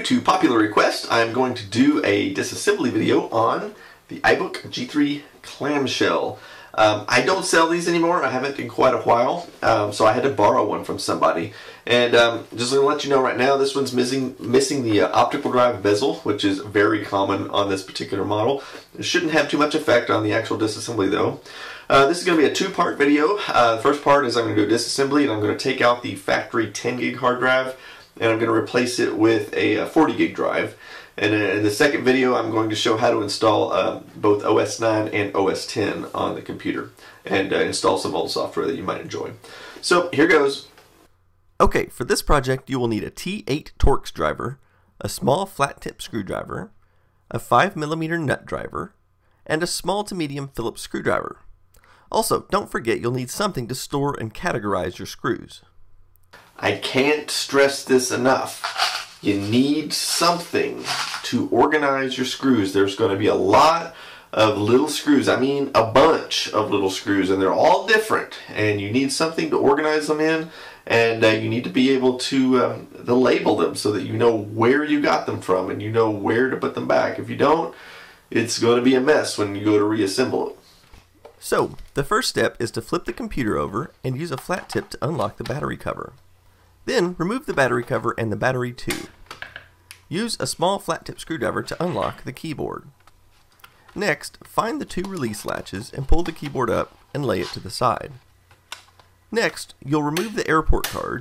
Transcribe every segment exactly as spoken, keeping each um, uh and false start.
to popular request, I'm going to do a disassembly video on the iBook G three Clamshell. Um, I don't sell these anymore. I haven't in quite a while, um, so I had to borrow one from somebody. And um, just to let you know right now, this one's missing missing the uh, optical drive bezel, which is very common on this particular model. It shouldn't have too much effect on the actual disassembly though. Uh, this is going to be a two-part video. Uh, the first part is I'm going to do a disassembly, and I'm going to take out the factory ten gig hard drive, and I'm going to replace it with a forty gig drive. And in the second video, I'm going to show how to install uh, both O S nine and O S ten on the computer, and uh, install some old software that you might enjoy. So here goes. Okay, for this project you will need a T eight Torx driver, a small flat tip screwdriver, a five millimeter nut driver, and a small to medium Phillips screwdriver. Also, don't forget you'll need something to store and categorize your screws. I can't stress this enough. You need something to organize your screws. There's going to be a lot of little screws. I mean a bunch of little screws, and they're all different, and you need something to organize them in, and uh, you need to be able to, um, to label them so that you know where you got them from and you know where to put them back. If you don't, it's going to be a mess when you go to reassemble it. So, the first step is to flip the computer over and use a flat tip to unlock the battery cover. Then, remove the battery cover and the battery too. Use a small flat tip screwdriver to unlock the keyboard. Next, find the two release latches and pull the keyboard up and lay it to the side. Next, you'll remove the airport card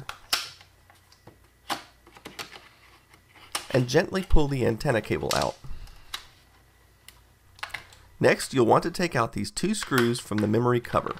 and gently pull the antenna cable out. Next, you'll want to take out these two screws from the memory cover.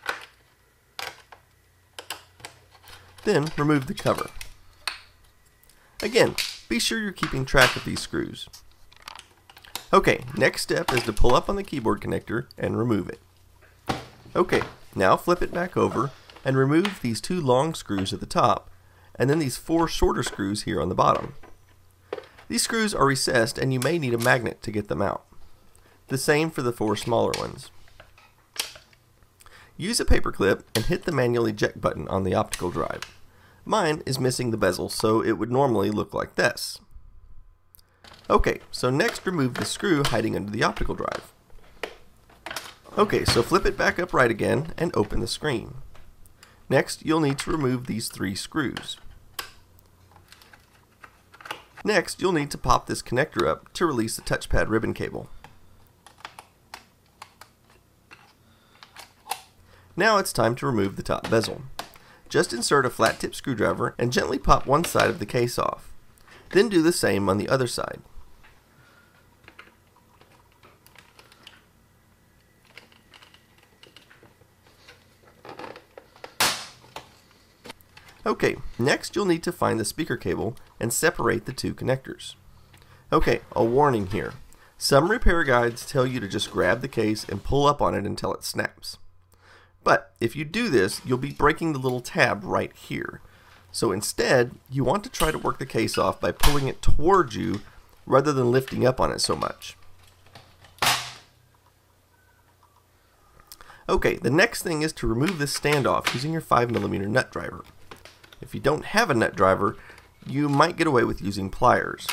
Then, remove the cover. Again, be sure you're keeping track of these screws. Okay, next step is to pull up on the keyboard connector and remove it. Okay, now flip it back over and remove these two long screws at the top, and then these four shorter screws here on the bottom. These screws are recessed and you may need a magnet to get them out. The same for the four smaller ones. Use a paper clip and hit the manual eject button on the optical drive. Mine is missing the bezel, so it would normally look like this. Okay, so next remove the screw hiding under the optical drive. Okay, so flip it back upright again and open the screen. Next, you'll need to remove these three screws. Next, you'll need to pop this connector up to release the touchpad ribbon cable. Now it's time to remove the top bezel. Just insert a flat tip screwdriver and gently pop one side of the case off. Then do the same on the other side. Okay, next you'll need to find the speaker cable and separate the two connectors. Okay, a warning here. Some repair guides tell you to just grab the case and pull up on it until it snaps. But if you do this, you'll be breaking the little tab right here. So instead, you want to try to work the case off by pulling it towards you rather than lifting up on it so much. Okay, the next thing is to remove this standoff using your five millimeter nut driver. If you don't have a nut driver, you might get away with using pliers.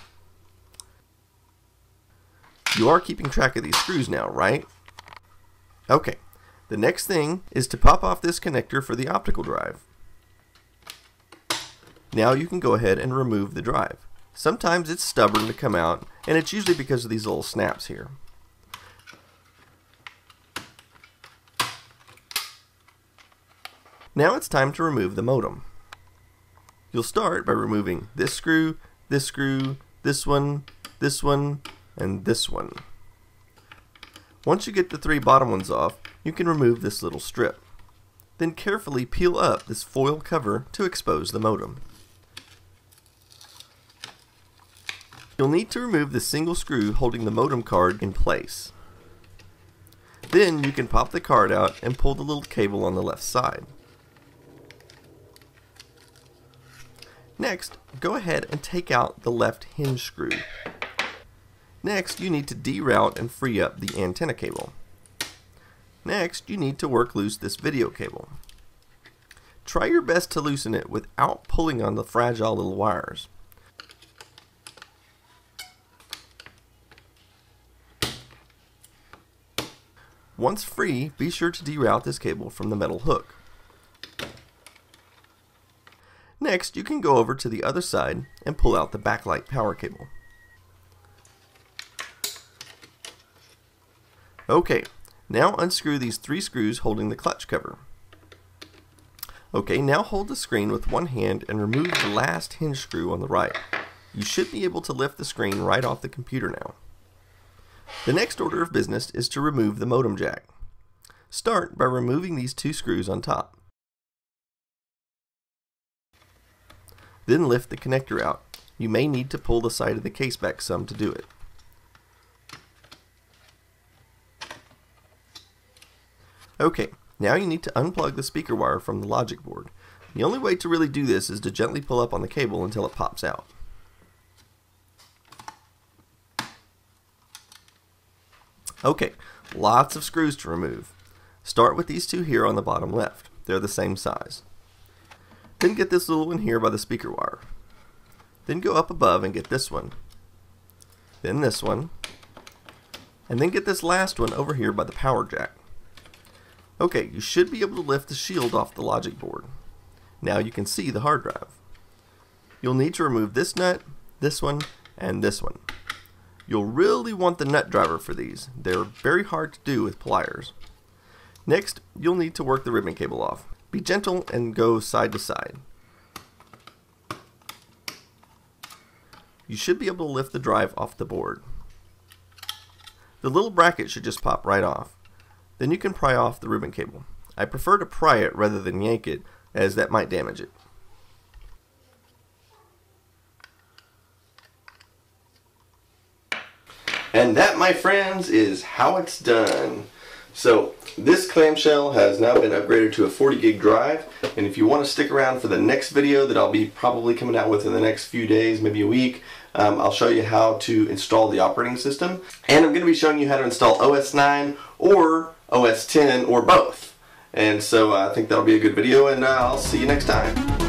You are keeping track of these screws now, right? Okay. The next thing is to pop off this connector for the optical drive. Now you can go ahead and remove the drive. Sometimes it's stubborn to come out, and it's usually because of these little snaps here. Now it's time to remove the modem. You'll start by removing this screw, this screw, this one, this one, and this one. Once you get the three bottom ones off, you can remove this little strip. Then carefully peel up this foil cover to expose the modem. You'll need to remove the single screw holding the modem card in place. Then you can pop the card out and pull the little cable on the left side. Next, go ahead and take out the left hinge screw. Next, you need to deroute and free up the antenna cable. Next, you need to work loose this video cable. Try your best to loosen it without pulling on the fragile little wires. Once free, be sure to deroute this cable from the metal hook. Next, you can go over to the other side and pull out the backlight power cable. Okay, now unscrew these three screws holding the clutch cover. Okay, now hold the screen with one hand and remove the last hinge screw on the right. You should be able to lift the screen right off the computer now. The next order of business is to remove the modem jack. Start by removing these two screws on top. Then lift the connector out. You may need to pull the side of the case back some to do it. Okay, now you need to unplug the speaker wire from the logic board. The only way to really do this is to gently pull up on the cable until it pops out. Okay, lots of screws to remove. Start with these two here on the bottom left. They're the same size. Then get this little one here by the speaker wire. Then go up above and get this one. Then this one. And then get this last one over here by the power jack. Okay, you should be able to lift the shield off the logic board. Now you can see the hard drive. You'll need to remove this nut, this one, and this one. You'll really want the nut driver for these. They're very hard to do with pliers. Next, you'll need to work the ribbon cable off. Be gentle and go side to side. You should be able to lift the drive off the board. The little bracket should just pop right off. Then you can pry off the ribbon cable. I prefer to pry it rather than yank it, as that might damage it. And that, my friends, is how it's done. So this clamshell has now been upgraded to a forty gig drive, and if you want to stick around for the next video that I'll be probably coming out with in the next few days, maybe a week, um, I'll show you how to install the operating system, and I'm going to be showing you how to install O S nine or O S ten or both. And so uh, I think that'll be a good video, and uh, I'll see you next time.